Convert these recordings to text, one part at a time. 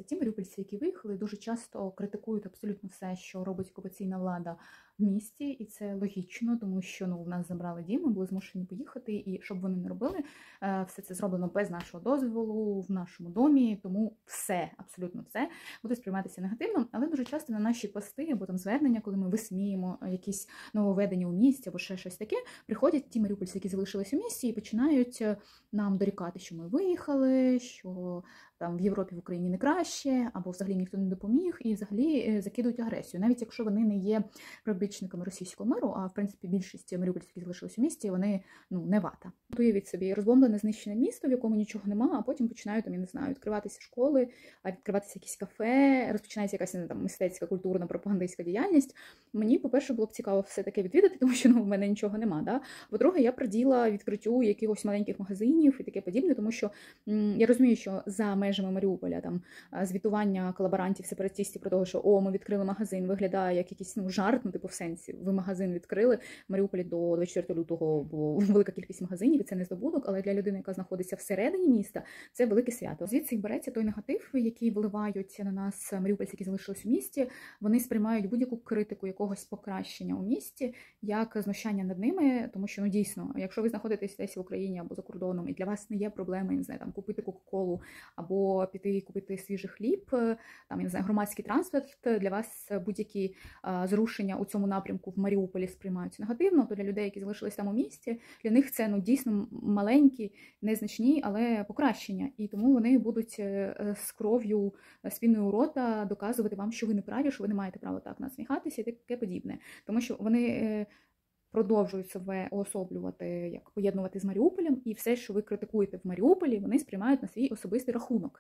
ті маріупольці, які виїхали, дуже часто критикують абсолютно все, що робить окупаційна влада в місті, і це логічно, тому що в нас забрали дім, ми були змушені поїхати, і щоб вони не робили, все це зроблено без нашого дозволу, в нашому домі, тому все, абсолютно все буде сприйматися негативно, але дуже часто на наші пости або там звернення, коли ми висміємо якісь нововведення у місті або ще щось таке, приходять ті маріупольці, які залишились у місті, і починають нам дорікати, що ми виїхали, що там в Європі, в Україні не краще, або взагалі ніхто не допоміг, і взагалі закидують агресію. Навіть якщо вони не є прибічниками російського миру, а в принципі більшість маріупольців, які залишились у місті, вони не вата. Уявіть собі, розбомблене, знищене місто, в якому нічого нема, а потім починають, я не знаю, відкриватися школи, відкриватися якісь кафе, розпочинається якась там мистецька, культурна, пропагандистська діяльність. Мені, по-перше, було б цікаво все таке відвідати, тому що в мене нічого нема. Да? По-друге, я приділа відкриттю якихось маленьких магазинів і таке подібне, тому що я розумію, що за межами Маріуполя там звітування колаборантів, сепаратистів про те, що ми відкрили магазин, виглядає як якийсь жарт, типу в сенсі, ви магазин відкрили. В Маріуполі до 24 лютого було велика кількість магазинів, і це не здобуток, але для людини, яка знаходиться всередині міста, це велике свято. Звідси береться той негатив, який виливають на нас маріупольці, які залишились у місті. Вони сприймають будь-яку критику якогось покращення у місті, як знущання над ними, тому що, дійсно, якщо ви знаходитесь десь в Україні або за кордоном, і для вас не є проблеми, не знаю, там, купити кока-колу або піти купити свіжий хліб, там, я не знаю, громадський транспорт, для вас будь-які зрушення у цьому напрямку в Маріуполі сприймаються негативно, то для людей, які залишились там у місті, для них це, дійсно маленькі, незначні, але покращення. І тому вони будуть з кров'ю, з піною у рота доказувати вам, що ви не праві, що ви не маєте права так насміхатися і таке подібне. Тому що вони продовжують себе уособлювати, як поєднувати з Маріуполем, і все, що ви критикуєте в Маріуполі, вони сприймають на свій особистий рахунок.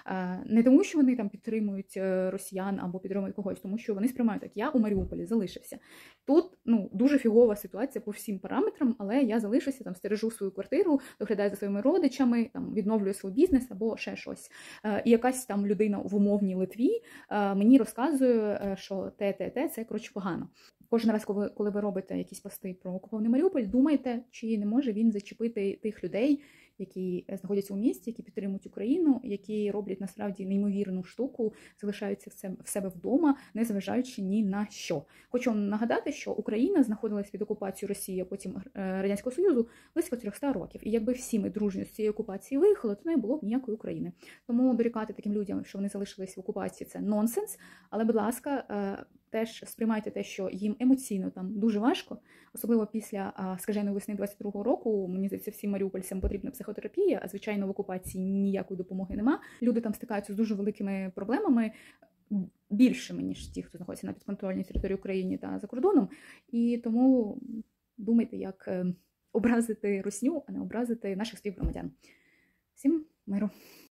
Не тому, що вони там підтримують росіян або підтримують когось, тому що вони сприймають, як я у Маріуполі залишився. Тут, дуже фігова ситуація по всім параметрам, але я залишуся, там, стережу свою квартиру, доглядаю за своїми родичами, там, відновлюю свій бізнес або ще щось. І якась там людина в умовній Литві мені розказує, що те, це, коротше, погано. Кожен раз, коли ви робите якісь пости про окупований Маріуполь, думайте, чи не може він зачепити тих людей, які знаходяться у місті, які підтримують Україну, які роблять насправді неймовірну штуку, залишаються в себе вдома, не зважаючи ні на що. Хочу вам нагадати, що Україна знаходилась під окупацією Росії, а потім Радянського Союзу близько 300 років. І якби всі ми дружньо з цієї окупації виїхали, то не було б ніякої України. Тому дорікати таким людям, що вони залишились в окупації, це нонсенс. Але, будь ласка, теж сприймайте те, що їм емоційно там дуже важко, особливо після скаженої весни 22-го року. Мені здається, всім маріупольцям потрібна психотерапія, а звичайно в окупації ніякої допомоги нема. Люди там стикаються з дуже великими проблемами, більшими, ніж ті, хто знаходиться на підконтрольній території України та за кордоном. І тому думайте, як образити русню, а не образити наших співгромадян. Всім миру!